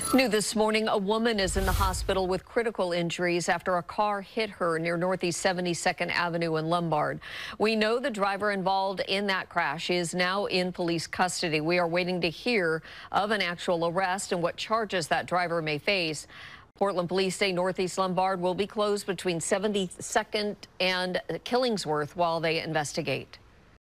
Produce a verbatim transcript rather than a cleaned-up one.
New this morning, a woman is in the hospital with critical injuries after a car hit her near Northeast seventy-second Avenue in Lombard. We know the driver involved in that crash is now in police custody. We are waiting to hear of an actual arrest and what charges that driver may face. Portland police say Northeast Lombard will be closed between seventy-second and Killingsworth while they investigate.